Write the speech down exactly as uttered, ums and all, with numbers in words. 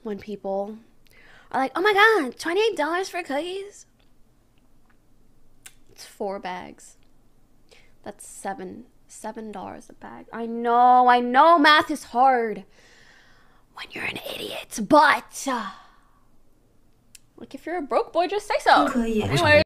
when people are like, oh my god, twenty-eight dollars for cookies? It's four bags. That's seven, seven dollars a bag. I know, I know math is hard when you're an idiot, but uh, like if you're a broke boy, just say so. Anyway.